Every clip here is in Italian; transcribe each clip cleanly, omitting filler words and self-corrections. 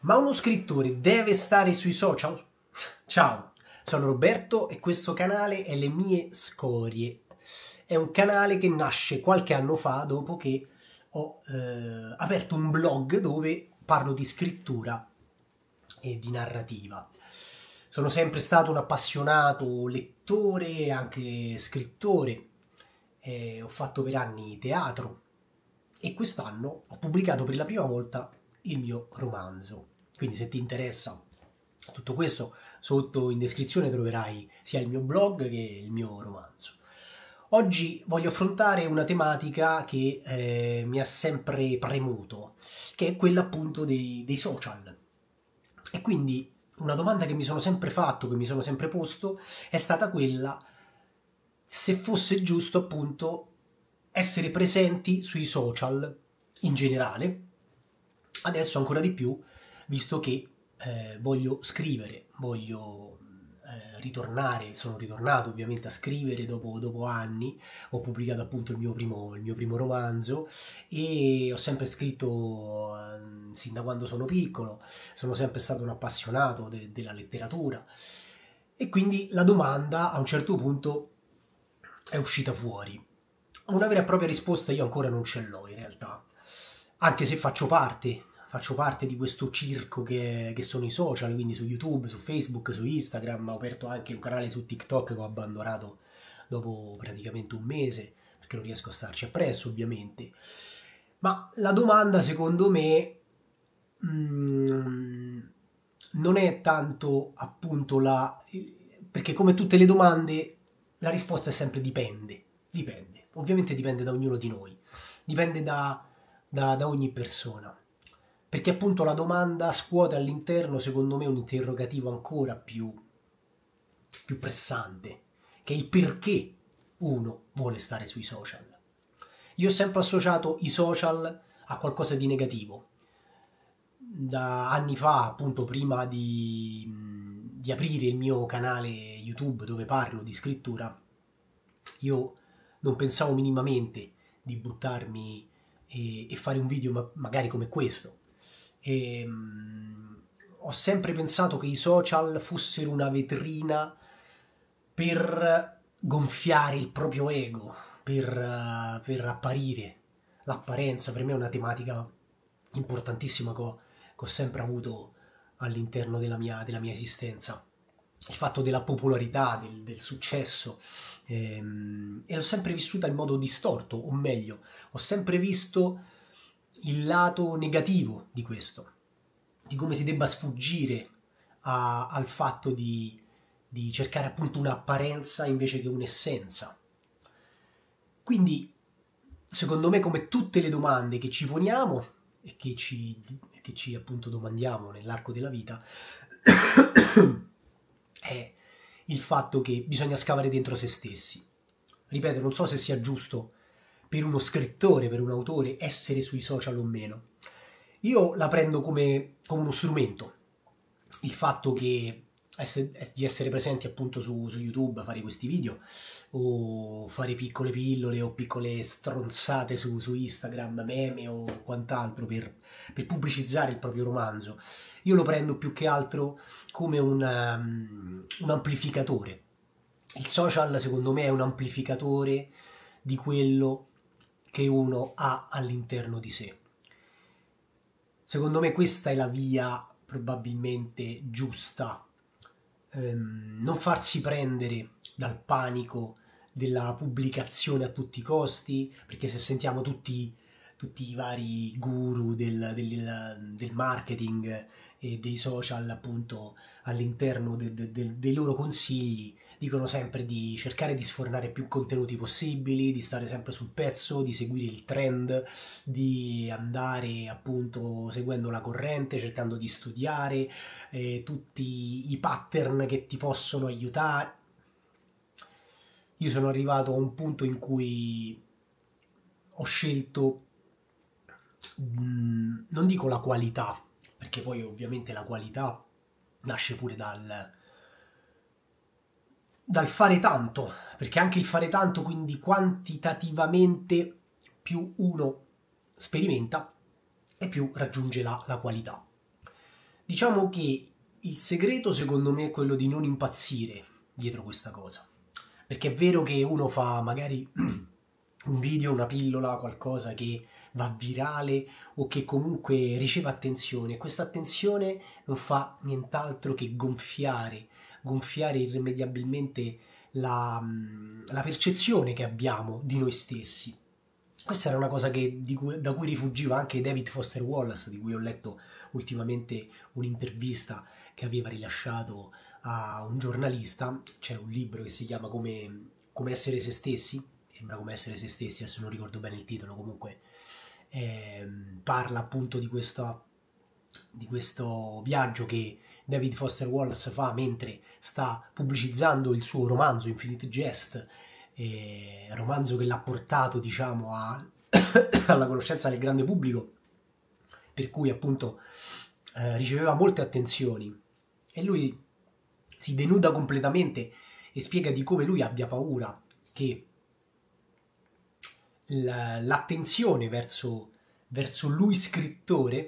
Ma uno scrittore deve stare sui social? Ciao, sono Roberto e questo canale è Le Mie Scorie. È un canale che nasce qualche anno fa dopo che ho aperto un blog dove parlo di scrittura e di narrativa. Sono sempre stato un appassionato lettore e anche scrittore. Ho fatto per anni teatro e quest'anno ho pubblicato per la prima volta il mio romanzo. Quindi se ti interessa tutto questo, sotto in descrizione troverai sia il mio blog che il mio romanzo. Oggi voglio affrontare una tematica che mi ha sempre premuto, che è quella appunto dei social. E quindi una domanda che mi sono sempre fatto, che mi sono sempre posto, è stata quella se fosse giusto appunto essere presenti sui social in generale, adesso ancora di più, visto che voglio scrivere, voglio ritornare, sono ritornato ovviamente a scrivere dopo anni, ho pubblicato appunto il mio primo romanzo e ho sempre scritto sin da quando sono piccolo, sono sempre stato un appassionato della letteratura e quindi la domanda a un certo punto è uscita fuori. Una vera e propria risposta io ancora non ce l'ho in realtà, anche se faccio parte di questo circo che sono i social, quindi su YouTube, su Facebook, su Instagram, ho aperto anche un canale su TikTok che ho abbandonato dopo praticamente un mese, perché non riesco a starci appresso ovviamente. Ma la domanda secondo me non è tanto appunto perché come tutte le domande la risposta è sempre dipende. Ovviamente dipende da ognuno di noi, dipende da ogni persona, perché appunto la domanda scuote all'interno secondo me un interrogativo ancora più pressante, che è il perché uno vuole stare sui social. Io ho sempre associato i social a qualcosa di negativo. Da anni fa, appunto prima di aprire il mio canale YouTube dove parlo di scrittura, io non pensavo minimamente di buttarmi e fare un video magari come questo. Ho sempre pensato che i social fossero una vetrina per gonfiare il proprio ego, per apparire. L'apparenza per me è una tematica importantissima che ho sempre avuto all'interno della mia esistenza. Il fatto della popolarità, del successo, e l'ho sempre vissuta in modo distorto, o meglio, ho sempre visto il lato negativo di questo, di come si debba sfuggire al fatto di cercare appunto un'apparenza invece che un'essenza. Quindi, secondo me, come tutte le domande che ci poniamo e che ci appunto domandiamo nell'arco della vita, è il fatto che bisogna scavare dentro se stessi. Ripeto, non so se sia giusto per uno scrittore, per un autore, essere sui social o meno. Io la prendo come uno strumento. Il fatto di essere presenti appunto su YouTube, fare questi video, o fare piccole pillole o piccole stronzate su Instagram, meme o quant'altro per pubblicizzare il proprio romanzo. Io lo prendo più che altro come un amplificatore. Il social secondo me è un amplificatore di quello che uno ha all'interno di sé. Secondo me questa è la via probabilmente giusta. Non farsi prendere dal panico della pubblicazione a tutti i costi, perché se sentiamo tutti i vari guru del marketing e dei social appunto all'interno dei loro consigli, dicono sempre di cercare di sfornare più contenuti possibili, di stare sempre sul pezzo, di seguire il trend, di andare appunto seguendo la corrente, cercando di studiare tutti i pattern che ti possono aiutare. Io sono arrivato a un punto in cui ho scelto, non dico la qualità, perché poi ovviamente la qualità nasce pure dal fare tanto, perché anche il fare tanto, quindi quantitativamente più uno sperimenta e più raggiunge la qualità. Diciamo che il segreto secondo me è quello di non impazzire dietro questa cosa, perché è vero che uno fa magari un video, una pillola, qualcosa che va virale o che comunque riceve attenzione, e questa attenzione non fa nient'altro che gonfiare irrimediabilmente la percezione che abbiamo di noi stessi. Questa era una cosa da cui rifugiva anche David Foster Wallace, di cui ho letto ultimamente un'intervista che aveva rilasciato a un giornalista. C'è un libro che si chiama Come essere se stessi, mi sembra Come essere se stessi, adesso non ricordo bene il titolo, comunque parla appunto di questo viaggio che David Foster Wallace fa mentre sta pubblicizzando il suo romanzo Infinite Jest, romanzo che l'ha portato, diciamo, alla conoscenza del grande pubblico, per cui appunto riceveva molte attenzioni, e lui si denuda completamente e spiega di come lui abbia paura che l'attenzione verso lui scrittore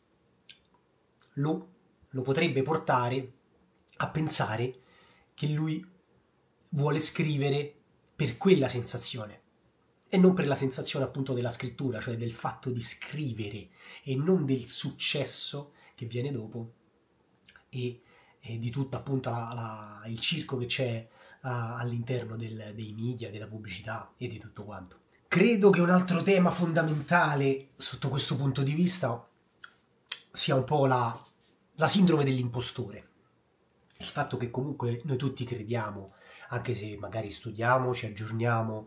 lo potrebbe portare a pensare che lui vuole scrivere per quella sensazione e non per la sensazione appunto della scrittura, cioè del fatto di scrivere e non del successo che viene dopo e di tutto appunto il circo che c'è all'interno dei media, della pubblicità e di tutto quanto. Credo che un altro tema fondamentale sotto questo punto di vista sia un po' la sindrome dell'impostore. Il fatto che comunque noi tutti crediamo, anche se magari studiamo, ci aggiorniamo,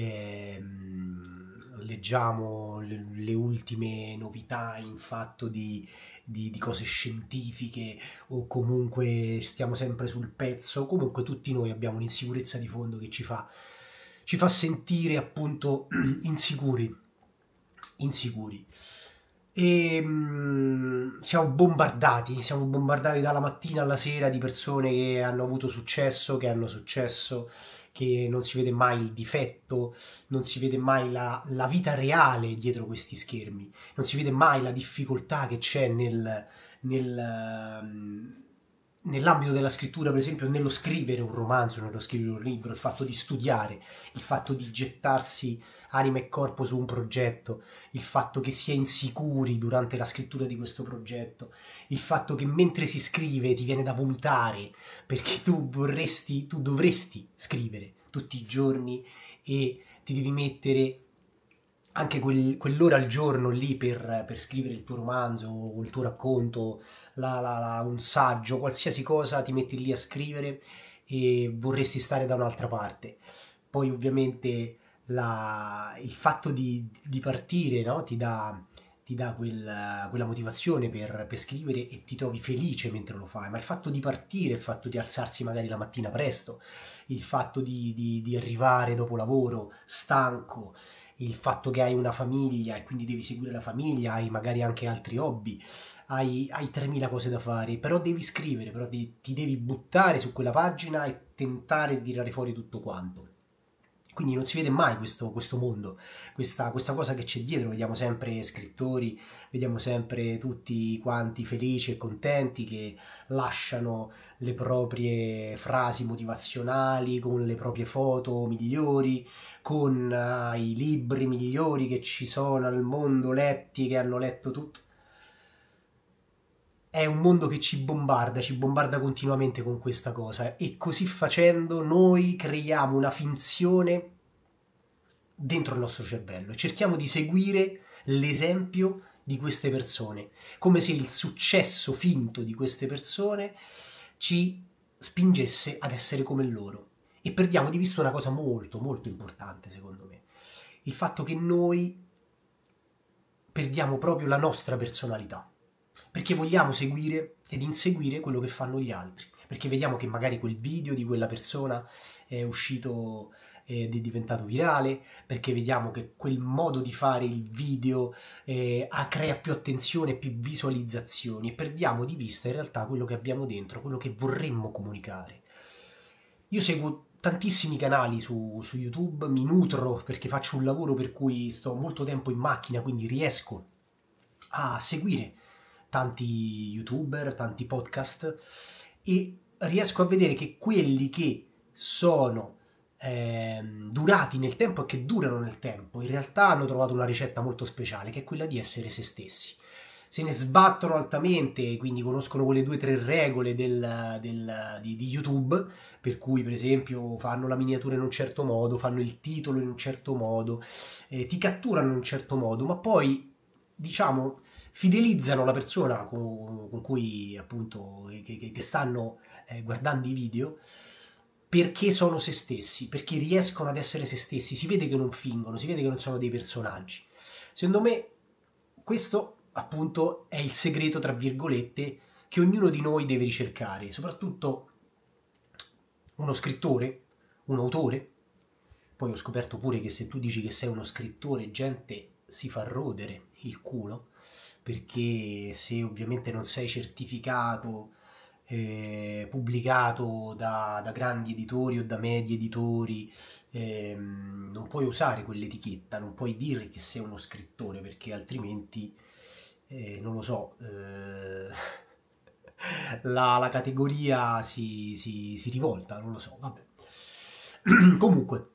leggiamo le ultime novità in fatto di cose scientifiche, o comunque stiamo sempre sul pezzo, comunque tutti noi abbiamo un'insicurezza di fondo che ci fa sentire appunto insicuri. E siamo bombardati dalla mattina alla sera di persone che hanno avuto successo, che non si vede mai il difetto, non si vede mai la vita reale dietro questi schermi, non si vede mai la difficoltà che c'è nell'ambito della scrittura, per esempio, nello scrivere un romanzo, nello scrivere un libro, il fatto di studiare, il fatto di gettarsi anima e corpo su un progetto, il fatto che si è insicuri durante la scrittura di questo progetto, il fatto che mentre si scrive ti viene da vomitare perché tu dovresti scrivere tutti i giorni e ti devi mettere anche quell'ora al giorno lì per scrivere il tuo romanzo o il tuo racconto, un saggio, qualsiasi cosa ti metti lì a scrivere e vorresti stare da un'altra parte. Poi ovviamente il fatto di partire, no? ti dà quella motivazione per scrivere e ti trovi felice mentre lo fai, ma il fatto di partire, il fatto di alzarsi magari la mattina presto, il fatto di arrivare dopo lavoro stanco, il fatto che hai una famiglia e quindi devi seguire la famiglia, hai magari anche altri hobby, hai 3000 cose da fare, però devi scrivere, però ti devi buttare su quella pagina e tentare di tirare fuori tutto quanto. Quindi non si vede mai questo mondo, questa cosa che c'è dietro. Vediamo sempre scrittori, vediamo sempre tutti quanti felici e contenti che lasciano le proprie frasi motivazionali con le proprie foto migliori, con i libri migliori che ci sono al mondo, letti, che hanno letto tutto. È un mondo che ci bombarda continuamente con questa cosa, e così facendo noi creiamo una finzione dentro il nostro cervello e cerchiamo di seguire l'esempio di queste persone, come se il successo finto di queste persone ci spingesse ad essere come loro, e perdiamo di vista una cosa molto molto importante, secondo me, il fatto che noi perdiamo proprio la nostra personalità, perché vogliamo seguire ed inseguire quello che fanno gli altri, perché vediamo che magari quel video di quella persona è uscito ed è diventato virale, perché vediamo che quel modo di fare il video crea più attenzione, più visualizzazioni, e perdiamo di vista in realtà quello che abbiamo dentro, quello che vorremmo comunicare. Io seguo tantissimi canali su YouTube, mi nutro perché faccio un lavoro per cui sto molto tempo in macchina, quindi riesco a seguire tanti YouTuber, tanti podcast, e riesco a vedere che quelli che sono durati nel tempo e che durano nel tempo, in realtà hanno trovato una ricetta molto speciale, che è quella di essere se stessi. Se ne sbattono altamente, quindi conoscono quelle 2 o 3 regole di YouTube, per cui per esempio fanno la miniatura in un certo modo, fanno il titolo in un certo modo, ti catturano in un certo modo, ma poi diciamo fidelizzano la persona con cui appunto che stanno guardando i video, perché sono se stessi, perché riescono ad essere se stessi, si vede che non fingono, si vede che non sono dei personaggi. Secondo me questo appunto è il segreto, tra virgolette, che ognuno di noi deve ricercare, soprattutto uno scrittore, un autore. Poi ho scoperto pure che se tu dici che sei uno scrittore, gente si fa rodere il culo, perché se ovviamente non sei certificato, pubblicato da grandi editori o da medie editori, non puoi usare quell'etichetta, non puoi dire che sei uno scrittore, perché altrimenti non lo so, la categoria si rivolta, non lo so, vabbè. Comunque,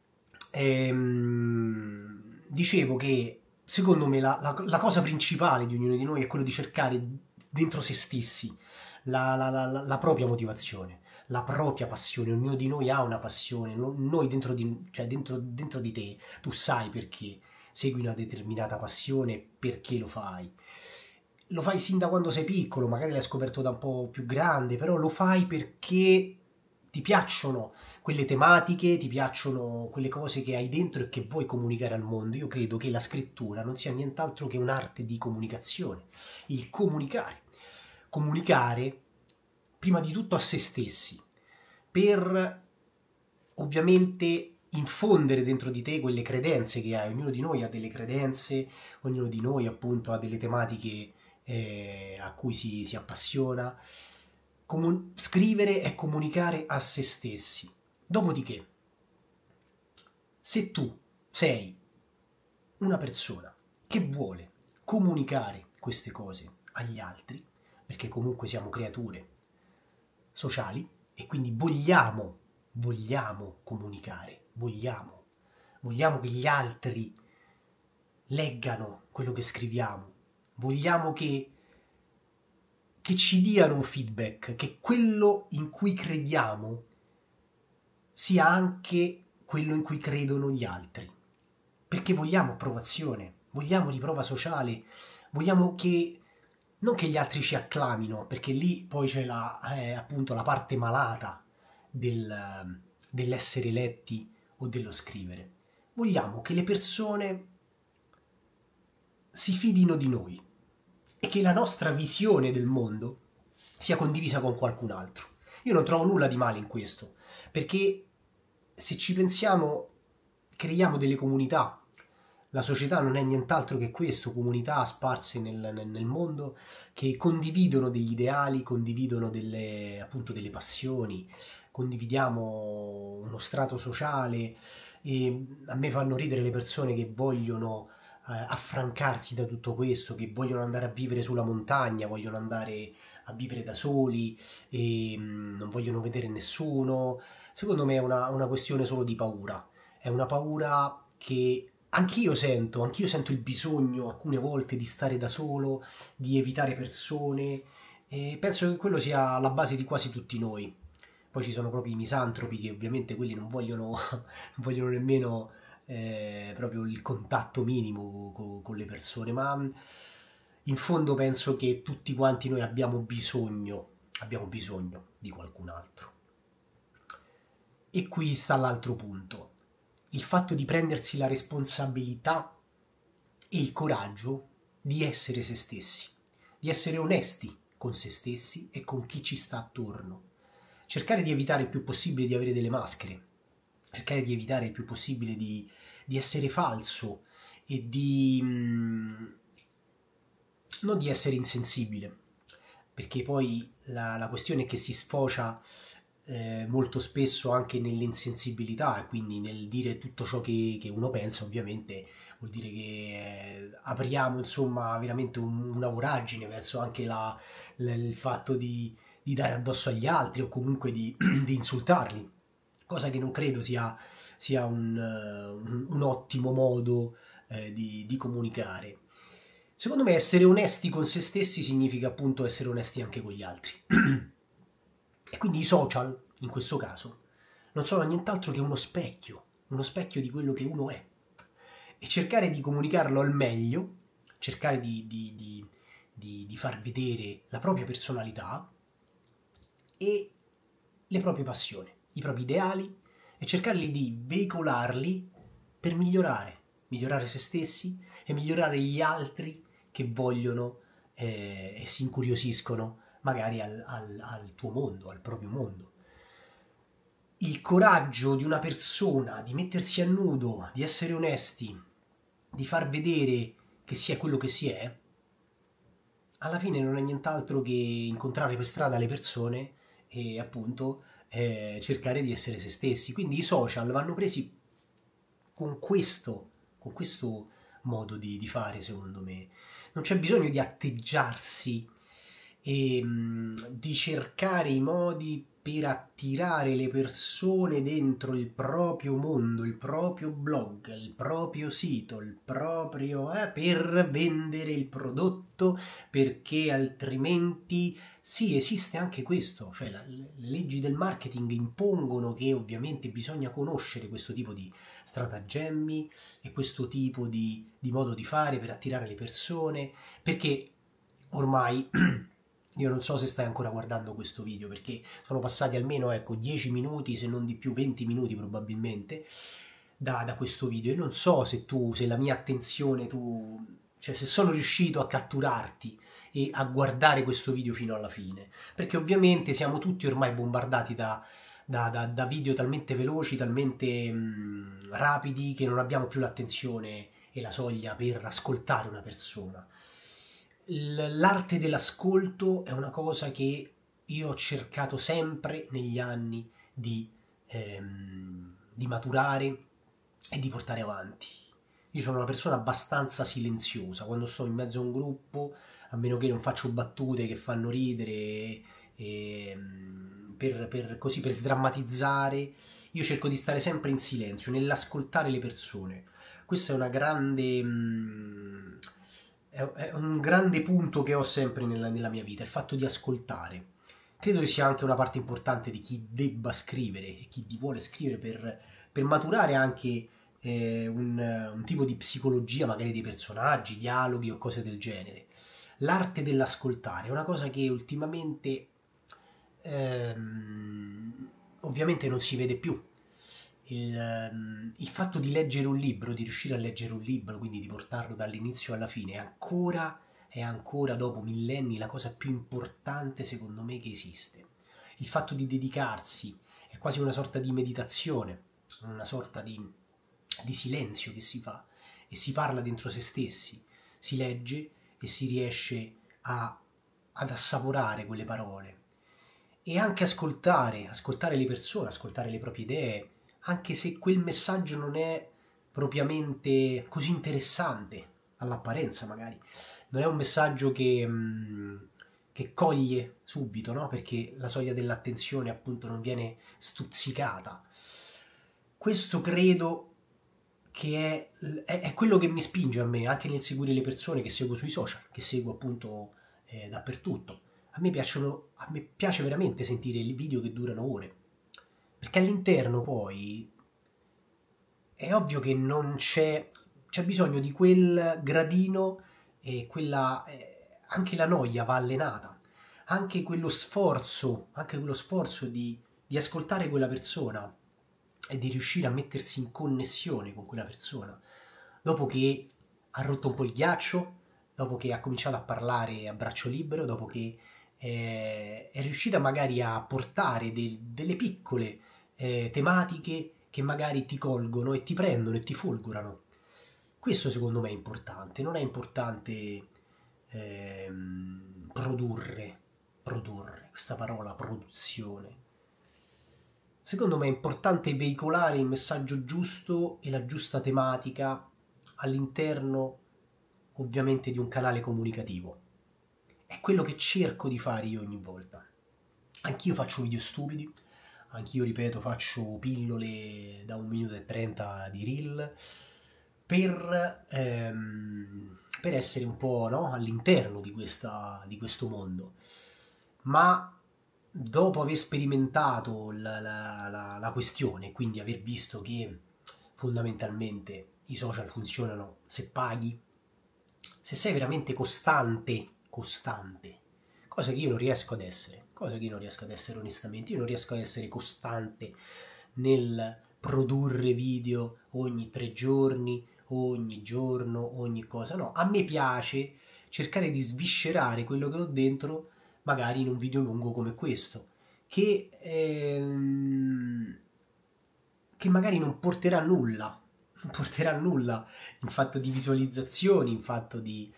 dicevo che secondo me la cosa principale di ognuno di noi è quello di cercare dentro se stessi la propria motivazione, la propria passione. Ognuno di noi ha una passione, noi cioè dentro di te, tu sai perché segui una determinata passione, perché lo fai. Lo fai sin da quando sei piccolo, magari l'hai scoperto da un po' più grande, però lo fai perché ti piacciono quelle tematiche, ti piacciono quelle cose che hai dentro e che vuoi comunicare al mondo. Io credo che la scrittura non sia nient'altro che un'arte di comunicazione, il comunicare. Comunicare prima di tutto a se stessi, per ovviamente infondere dentro di te quelle credenze che hai. Ognuno di noi ha delle credenze, ognuno di noi appunto ha delle tematiche a cui si appassiona. Scrivere è comunicare a se stessi. Dopodiché, se tu sei una persona che vuole comunicare queste cose agli altri, perché comunque siamo creature sociali e quindi vogliamo comunicare, vogliamo che gli altri leggano quello che scriviamo, vogliamo che ci diano un feedback, che quello in cui crediamo sia anche quello in cui credono gli altri, perché vogliamo approvazione, vogliamo riprova sociale, vogliamo che non che gli altri ci acclamino, perché lì poi c'è appunto la parte malata dell'essere letti o dello scrivere. Vogliamo che le persone si fidino di noi e che la nostra visione del mondo sia condivisa con qualcun altro. Io non trovo nulla di male in questo, perché se ci pensiamo creiamo delle comunità. La società non è nient'altro che questo, comunità sparse nel mondo che condividono degli ideali, condividono appunto delle passioni, condividiamo uno strato sociale, e a me fanno ridere le persone che vogliono affrancarsi da tutto questo, che vogliono andare a vivere sulla montagna, vogliono andare a vivere da soli e non vogliono vedere nessuno. Secondo me è una questione solo di paura, è una paura che anch'io sento il bisogno alcune volte di stare da solo, di evitare persone, e penso che quello sia la base di quasi tutti noi. Poi ci sono proprio i misantropi che ovviamente quelli non vogliono, non vogliono nemmeno proprio il contatto minimo con le persone, ma in fondo penso che tutti quanti noi abbiamo bisogno di qualcun altro. E qui sta l'altro punto. Il fatto di prendersi la responsabilità e il coraggio di essere se stessi, di essere onesti con se stessi e con chi ci sta attorno. Cercare di evitare il più possibile di avere delle maschere, cercare di evitare il più possibile di essere falso e non di essere insensibile, perché poi la questione è che si sfocia molto spesso anche nell'insensibilità e quindi nel dire tutto ciò che uno pensa. Ovviamente vuol dire che apriamo insomma veramente una voragine verso anche il fatto di dare addosso agli altri o comunque di insultarli, cosa che non credo sia un ottimo modo di comunicare. Secondo me essere onesti con se stessi significa appunto essere onesti anche con gli altri. E quindi i social, in questo caso, non sono nient'altro che uno specchio di quello che uno è. E cercare di comunicarlo al meglio, cercare di far vedere la propria personalità e le proprie passioni, i propri ideali, e cercarli di veicolarli per migliorare se stessi e migliorare gli altri che vogliono e si incuriosiscono magari al tuo mondo, al proprio mondo. Il coraggio di una persona di mettersi a nudo, di essere onesti, di far vedere che si è quello che si è, alla fine non è nient'altro che incontrare per strada le persone e appunto cercare di essere se stessi. Quindi i social vanno presi con questo modo di fare, secondo me. Non c'è bisogno di atteggiarsi e di cercare i modi per attirare le persone dentro il proprio mondo, il proprio blog, il proprio sito, il proprio per vendere il prodotto, perché altrimenti sì, esiste anche questo, cioè le leggi del marketing impongono che ovviamente bisogna conoscere questo tipo di stratagemmi e questo tipo di modo di fare per attirare le persone, perché ormai io non so se stai ancora guardando questo video, perché sono passati almeno, ecco, 10 minuti, se non di più, 20 minuti probabilmente, da questo video. E non so se la mia attenzione, cioè se sono riuscito a catturarti e a guardare questo video fino alla fine. Perché ovviamente siamo tutti ormai bombardati da video talmente veloci, talmente rapidi, che non abbiamo più l'attenzione e la soglia per ascoltare una persona. L'arte dell'ascolto è una cosa che io ho cercato sempre negli anni di maturare e di portare avanti. Io sono una persona abbastanza silenziosa, quando sto in mezzo a un gruppo, a meno che non faccio battute che fanno ridere, così per sdrammatizzare, io cerco di stare sempre in silenzio, nell'ascoltare le persone. Questo è una grande... è un grande punto che ho sempre nella mia vita, il fatto di ascoltare. Credo che sia anche una parte importante di chi debba scrivere e chi vuole scrivere per maturare anche un tipo di psicologia, magari dei personaggi, dialoghi o cose del genere. L'arte dell'ascoltare è una cosa che ultimamente ovviamente non si vede più. Il fatto di leggere un libro, di riuscire a leggere un libro, quindi di portarlo dall'inizio alla fine, è ancora dopo millenni la cosa più importante secondo me che esiste. Il fatto di dedicarsi è quasi una sorta di meditazione, una sorta di silenzio che si fa e si parla dentro se stessi, si legge e si riesce ad assaporare quelle parole e anche ascoltare le persone, ascoltare le proprie idee, anche se quel messaggio non è propriamente così interessante all'apparenza magari, non è un messaggio che coglie subito, no? Perché la soglia dell'attenzione appunto non viene stuzzicata. Questo credo che è quello che mi spinge a me, anche nel seguire le persone che seguo sui social, che seguo appunto dappertutto. A me piace veramente sentire i video che durano ore, perché all'interno poi è ovvio che non c'è bisogno di quel gradino e anche la noia va allenata, anche quello sforzo di ascoltare quella persona e di riuscire a mettersi in connessione con quella persona, dopo che ha rotto un po' il ghiaccio, dopo che ha cominciato a parlare a braccio libero, dopo che è riuscita magari a portare delle piccole tematiche che magari ti colgono e ti prendono e ti folgorano. Questo secondo me è importante, non è importante produrre, questa parola produzione. Secondo me è importante veicolare il messaggio giusto e la giusta tematica all'interno ovviamente di un canale comunicativo. È quello che cerco di fare io ogni volta. Anch'io faccio video stupidi, anch'io, ripeto, faccio pillole da 1 minuto e 30 di reel per essere un po', no, all'interno di questo mondo. Ma dopo aver sperimentato la questione, quindi aver visto che fondamentalmente i social funzionano se paghi, se sei veramente costante, cosa che io non riesco ad essere, onestamente. Io non riesco ad essere costante nel produrre video ogni 3 giorni, ogni giorno, ogni cosa. No, a me piace cercare di sviscerare quello che ho dentro, magari in un video lungo come questo, che magari non porterà nulla, in fatto di visualizzazioni, in fatto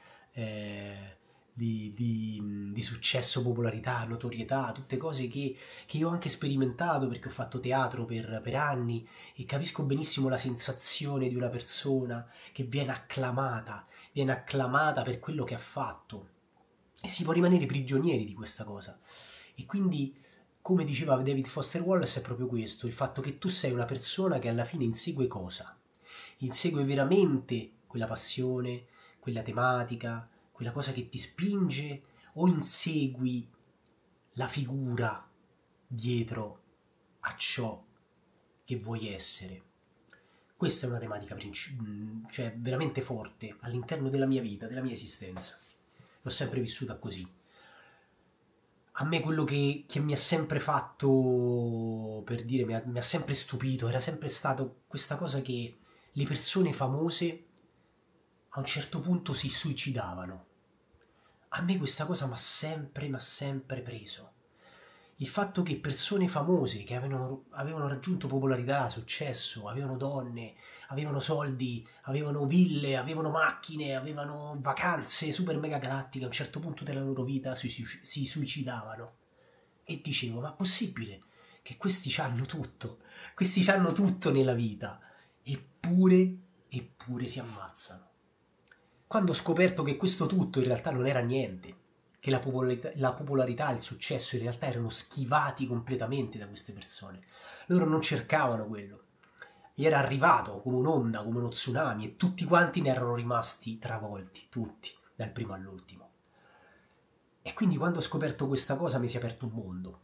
di successo, popolarità, notorietà, tutte cose che io ho anche sperimentato perché ho fatto teatro per anni e capisco benissimo la sensazione di una persona che viene acclamata per quello che ha fatto e si può rimanere prigionieri di questa cosa. E quindi, come diceva David Foster Wallace, è proprio questo, il fatto che tu sei una persona che alla fine insegue cosa? Insegue veramente quella passione, quella tematica, quella cosa che ti spinge, o insegui la figura dietro a ciò che vuoi essere? Questa è una tematica cioè veramente forte all'interno della mia vita, della mia esistenza. L'ho sempre vissuta così. A me quello che mi ha sempre fatto, per dire, mi ha sempre stupito, era sempre stato questa cosa che le persone famose a un certo punto si suicidavano. A me questa cosa mi ha sempre preso. Il fatto che persone famose che avevano raggiunto popolarità, successo, avevano donne, avevano soldi, avevano ville, avevano macchine, avevano vacanze super mega galattiche, a un certo punto della loro vita si suicidavano. E dicevo, ma è possibile che questi c'hanno tutto? Questi c'hanno tutto nella vita, eppure si ammazzano. Quando ho scoperto che questo tutto in realtà non era niente, che la popolarità e il successo in realtà erano schivati completamente da queste persone. Loro non cercavano quello. Gli era arrivato come un'onda, come uno tsunami e tutti quanti ne erano rimasti travolti, tutti, dal primo all'ultimo. E quindi quando ho scoperto questa cosa mi si è aperto un mondo.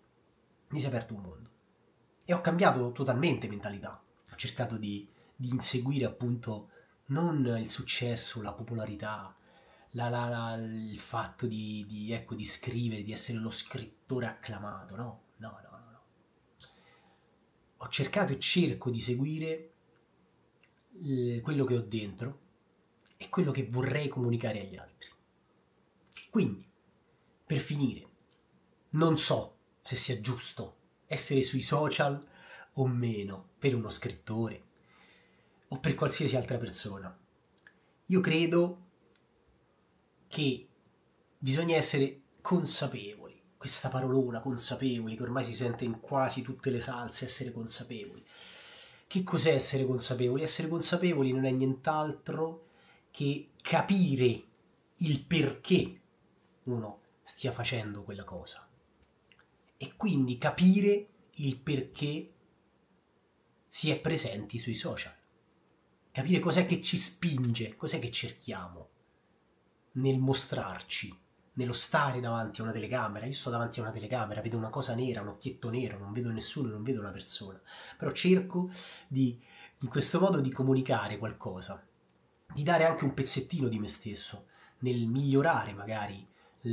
E ho cambiato totalmente mentalità. Ho cercato di inseguire appunto non il successo, la popolarità, il fatto di scrivere, di essere lo scrittore acclamato, no. Ho cercato e cerco di seguire quello che ho dentro e quello che vorrei comunicare agli altri. Quindi, per finire, non so se sia giusto essere sui social o meno per uno scrittore o per qualsiasi altra persona. Io credo che bisogna essere consapevoli, questa parolona consapevoli che ormai si sente in quasi tutte le salse, essere consapevoli. Che cos'è essere consapevoli? Essere consapevoli non è nient'altro che capire il perché uno stia facendo quella cosa e quindi capire il perché si è presenti sui social, capire cos'è che ci spinge, cos'è che cerchiamo nel mostrarci, nello stare davanti a una telecamera. Io sto davanti a una telecamera, vedo una cosa nera, un occhietto nero, non vedo nessuno, non vedo una persona, però cerco in questo modo di comunicare qualcosa, di dare anche un pezzettino di me stesso, nel migliorare magari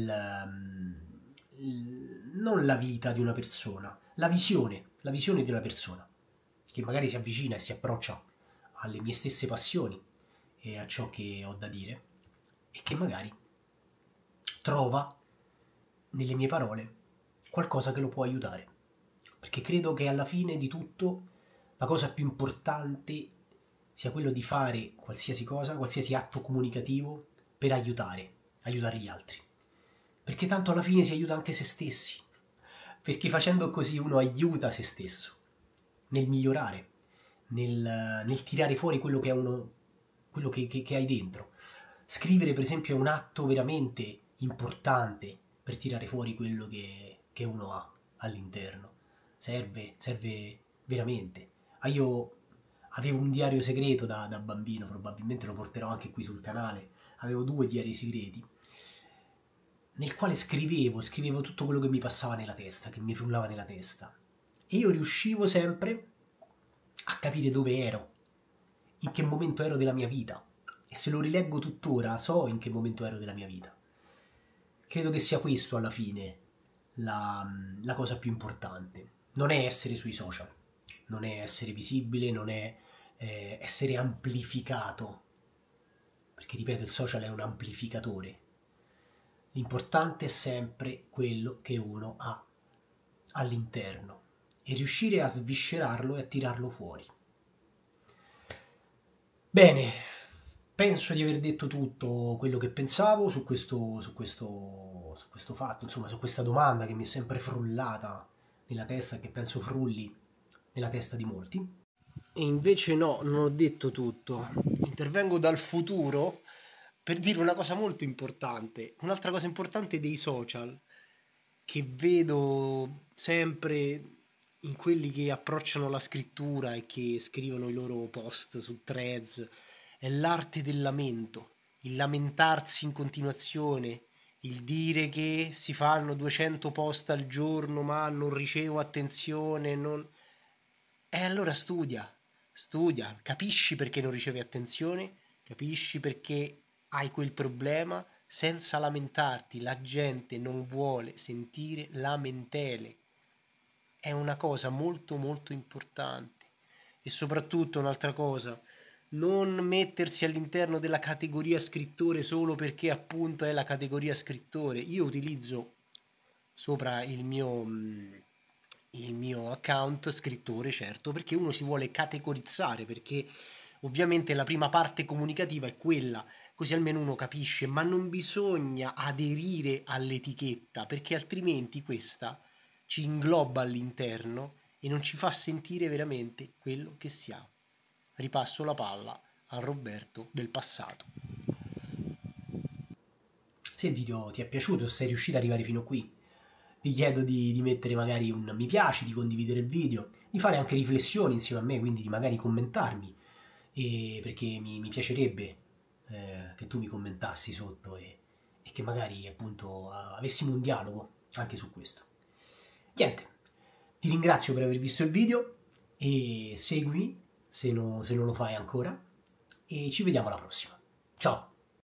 non la vita di una persona, la visione di una persona, che magari si avvicina e si approccia alle mie stesse passioni e a ciò che ho da dire, e che magari trova nelle mie parole qualcosa che lo può aiutare. Perché credo che alla fine di tutto la cosa più importante sia quello di fare qualsiasi cosa, qualsiasi atto comunicativo per aiutare gli altri. Perché tanto alla fine si aiuta anche se stessi. Perché facendo così uno aiuta se stesso nel migliorare, nel tirare fuori quello che è uno quello che hai dentro. Scrivere, per esempio, è un atto veramente importante per tirare fuori quello che uno ha all'interno. Serve veramente. Io avevo un diario segreto da bambino, probabilmente lo porterò anche qui sul canale. Avevo 2 diari segreti, nel quale scrivevo tutto quello che mi passava nella testa, che mi frullava nella testa. E io riuscivo sempre a capire dove ero, in che momento ero della mia vita. E se lo rileggo tuttora, so in che momento ero della mia vita. Credo che sia questo alla fine la cosa più importante. Non è essere sui social, non è essere visibile, non è essere amplificato, perché ripeto, il social è un amplificatore. L'importante è sempre quello che uno ha all'interno e riuscire a sviscerarlo e a tirarlo fuori. Bene, penso di aver detto tutto quello che pensavo su questo fatto, insomma, su questa domanda che mi è sempre frullata nella testa e che penso frulli nella testa di molti. E invece no, non ho detto tutto. Intervengo dal futuro per dire una cosa molto importante. Un'altra cosa importante dei social che vedo sempre in quelli che approcciano la scrittura e che scrivono i loro post su Threads è l'arte del lamento, il lamentarsi in continuazione, il dire che si fanno 200 post al giorno ma non ricevo attenzione, non... E allora studia, capisci perché non ricevi attenzione, capisci perché hai quel problema senza lamentarti. La gente non vuole sentire lamentele. È una cosa molto molto importante. E soprattutto un'altra cosa, non mettersi all'interno della categoria scrittore solo perché appunto è la categoria scrittore. Io utilizzo sopra il mio account scrittore, certo, perché uno si vuole categorizzare, perché ovviamente la prima parte comunicativa è quella, così almeno uno capisce, ma non bisogna aderire all'etichetta, perché altrimenti questa ci ingloba all'interno e non ci fa sentire veramente quello che siamo. Ripasso la palla a Roberto del passato. Se il video ti è piaciuto, se sei riuscito ad arrivare fino a qui, ti chiedo di mettere magari un mi piace, di condividere il video, di fare anche riflessioni insieme a me, quindi di magari commentarmi, perché mi piacerebbe che tu mi commentassi sotto e che magari appunto avessimo un dialogo anche su questo. Niente, ti ringrazio per aver visto il video e seguimi se non lo fai ancora e ci vediamo alla prossima. Ciao!